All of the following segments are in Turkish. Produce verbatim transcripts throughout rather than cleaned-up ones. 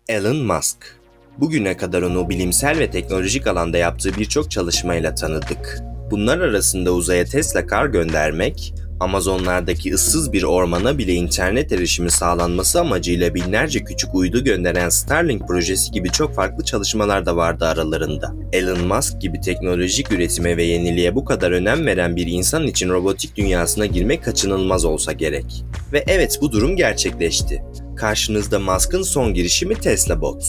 Elon Musk. Bugüne kadar onu bilimsel ve teknolojik alanda yaptığı birçok çalışmayla tanıdık. Bunlar arasında uzaya Tesla kar göndermek, Amazonlardaki ıssız bir ormana bile internet erişimi sağlanması amacıyla binlerce küçük uydu gönderen Starlink projesi gibi çok farklı çalışmalar da vardı aralarında. Elon Musk gibi teknolojik üretime ve yeniliğe bu kadar önem veren bir insan için robotik dünyasına girmek kaçınılmaz olsa gerek. Ve evet, bu durum gerçekleşti. Karşınızda Musk'ın son girişimi Tesla Bot.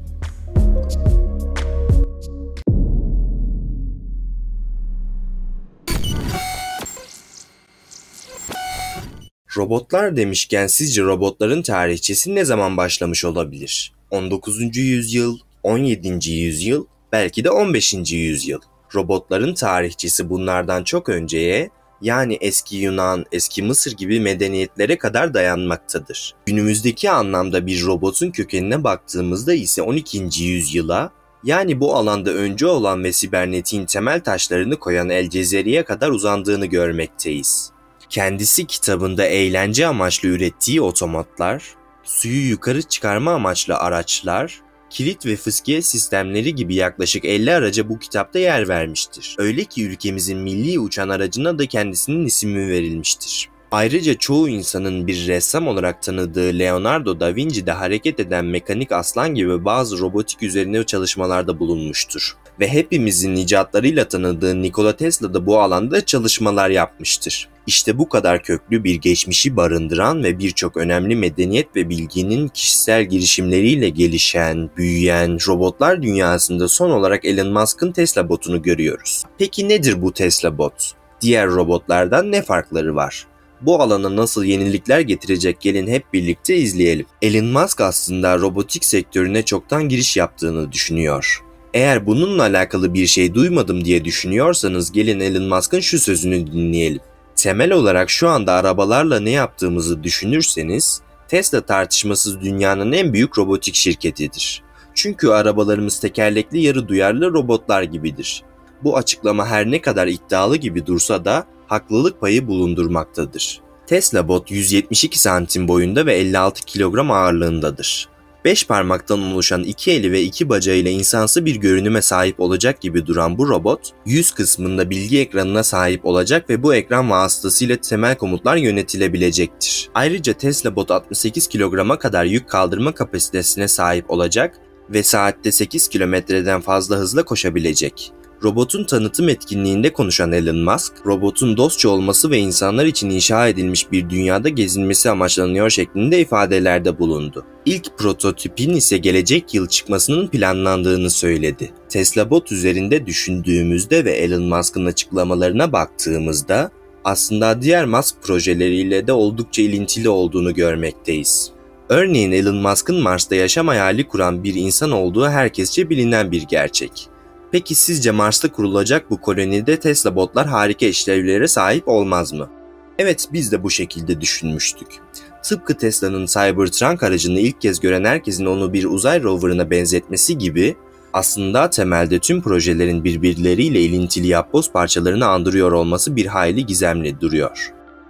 Robotlar demişken sizce robotların tarihçesi ne zaman başlamış olabilir? on dokuzuncu yüzyıl, on yedinci yüzyıl, belki de on beşinci yüzyıl. Robotların tarihçesi bunlardan çok önceye, yani eski Yunan, eski Mısır gibi medeniyetlere kadar dayanmaktadır. Günümüzdeki anlamda bir robotun kökenine baktığımızda ise on ikinci yüzyıla, yani bu alanda öncü olan ve sibernetiğin temel taşlarını koyan El Cezeri'ye kadar uzandığını görmekteyiz. Kendisi kitabında eğlence amaçlı ürettiği otomatlar, suyu yukarı çıkarma amaçlı araçlar, kilit ve fıskiye sistemleri gibi yaklaşık elli araca bu kitapta yer vermiştir. Öyle ki ülkemizin milli uçan aracına da kendisinin ismi verilmiştir. Ayrıca çoğu insanın bir ressam olarak tanıdığı Leonardo da Vinci'de hareket eden mekanik aslan gibi bazı robotik üzerine çalışmalarda bulunmuştur. Ve hepimizin icatlarıyla tanıdığı Nikola Tesla da bu alanda çalışmalar yapmıştır. İşte bu kadar köklü bir geçmişi barındıran ve birçok önemli medeniyet ve bilginin kişisel girişimleriyle gelişen, büyüyen robotlar dünyasında son olarak Elon Musk'ın Tesla botunu görüyoruz. Peki nedir bu Tesla bot? Diğer robotlardan ne farkları var? Bu alana nasıl yenilikler getirecek, gelin hep birlikte izleyelim. Elon Musk aslında robotik sektörüne çoktan giriş yaptığını düşünüyor. Eğer bununla alakalı bir şey duymadım diye düşünüyorsanız gelin Elon Musk'ın şu sözünü dinleyelim. Temel olarak şu anda arabalarla ne yaptığımızı düşünürseniz, Tesla tartışmasız dünyanın en büyük robotik şirketidir. Çünkü arabalarımız tekerlekli yarı duyarlı robotlar gibidir. Bu açıklama her ne kadar iddialı gibi dursa da haklılık payı bulundurmaktadır. Tesla bot yüz yetmiş iki santim boyunda ve elli altı kilogram ağırlığındadır. beş parmaktan oluşan iki eli ve iki bacağıyla insansı bir görünüme sahip olacak gibi duran bu robot, yüz kısmında bilgi ekranına sahip olacak ve bu ekran vasıtasıyla temel komutlar yönetilebilecektir. Ayrıca Tesla bot altmış sekiz kilograma kadar yük kaldırma kapasitesine sahip olacak ve saatte sekiz kilometreden fazla hızla koşabilecek. Robotun tanıtım etkinliğinde konuşan Elon Musk, robotun dostça olması ve insanlar için inşa edilmiş bir dünyada gezinmesi amaçlanıyor şeklinde ifadelerde bulundu. İlk prototipin ise gelecek yıl çıkmasının planlandığını söyledi. Tesla bot üzerinde düşündüğümüzde ve Elon Musk'ın açıklamalarına baktığımızda aslında diğer Musk projeleriyle de oldukça ilintili olduğunu görmekteyiz. Örneğin Elon Musk'ın Mars'ta yaşam hayali kuran bir insan olduğu herkesçe bilinen bir gerçek. Peki sizce Mars'ta kurulacak bu kolonide Tesla botlar harika işlevlere sahip olmaz mı? Evet, biz de bu şekilde düşünmüştük. Tıpkı Tesla'nın Cybertruck aracını ilk kez gören herkesin onu bir uzay roverına benzetmesi gibi, aslında temelde tüm projelerin birbirleriyle ilintili yapboz parçalarını andırıyor olması bir hayli gizemli duruyor.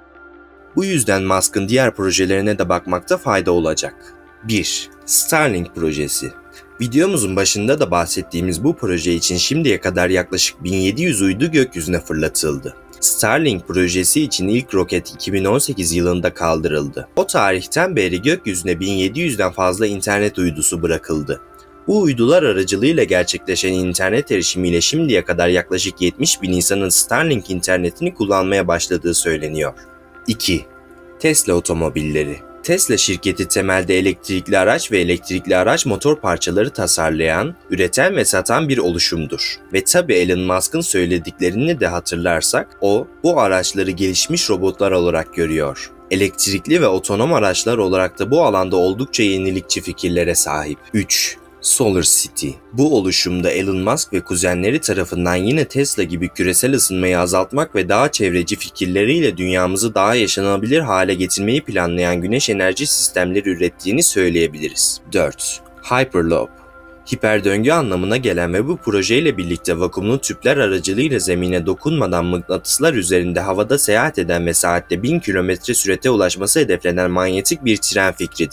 Bu yüzden Musk'ın diğer projelerine de bakmakta fayda olacak. bir. Starlink projesi. Videomuzun başında da bahsettiğimiz bu proje için şimdiye kadar yaklaşık bin yedi yüz uydu gökyüzüne fırlatıldı. Starlink projesi için ilk roket iki bin on sekiz yılında kaldırıldı. O tarihten beri gökyüzüne bin yedi yüzden fazla internet uydusu bırakıldı. Bu uydular aracılığıyla gerçekleşen internet erişimiyle şimdiye kadar yaklaşık yetmiş bin insanın Starlink internetini kullanmaya başladığı söyleniyor. iki. Tesla otomobilleri. Tesla şirketi temelde elektrikli araç ve elektrikli araç motor parçaları tasarlayan, üreten ve satan bir oluşumdur. Ve tabi Elon Musk'ın söylediklerini de hatırlarsak, o bu araçları gelişmiş robotlar olarak görüyor. Elektrikli ve otonom araçlar olarak da bu alanda oldukça yenilikçi fikirlere sahip. üç. Solar City. Bu oluşumda Elon Musk ve kuzenleri tarafından yine Tesla gibi küresel ısınmayı azaltmak ve daha çevreci fikirleriyle dünyamızı daha yaşanabilir hale getirmeyi planlayan güneş enerji sistemleri ürettiğini söyleyebiliriz. dört. Hyperloop. Hiperdöngü anlamına gelen ve bu projeyle birlikte vakumlu tüpler aracılığıyla zemine dokunmadan mıknatıslar üzerinde havada seyahat eden ve saatte bin kilometre sürate ulaşması hedeflenen manyetik bir tren fikridir.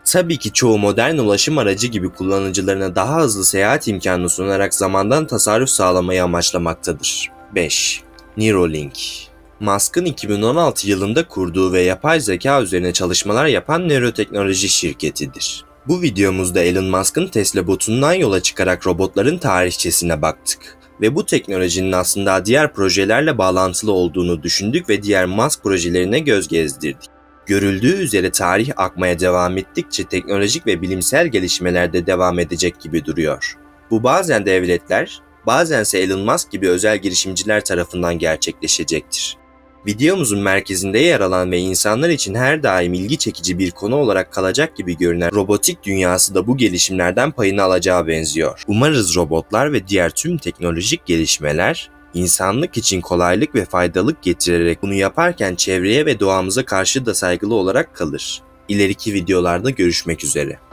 Tabii ki çoğu modern ulaşım aracı gibi kullanıcılarına daha hızlı seyahat imkanı sunarak zamandan tasarruf sağlamayı amaçlamaktadır. beş. Neuralink. Musk'ın iki bin on altı yılında kurduğu ve yapay zeka üzerine çalışmalar yapan nöroteknoloji şirketidir. Bu videomuzda Elon Musk'ın Tesla botundan yola çıkarak robotların tarihçesine baktık ve bu teknolojinin aslında diğer projelerle bağlantılı olduğunu düşündük ve diğer Musk projelerine göz gezdirdik. Görüldüğü üzere tarih akmaya devam ettikçe teknolojik ve bilimsel gelişmeler de devam edecek gibi duruyor. Bu bazen devletler, bazense Elon Musk gibi özel girişimciler tarafından gerçekleşecektir. Videomuzun merkezinde yer alan ve insanlar için her daim ilgi çekici bir konu olarak kalacak gibi görünen robotik dünyası da bu gelişimlerden payını alacağı benziyor. Umarız robotlar ve diğer tüm teknolojik gelişmeler insanlık için kolaylık ve faydalık getirerek bunu yaparken çevreye ve doğamıza karşı da saygılı olarak kalır. İleriki videolarda görüşmek üzere.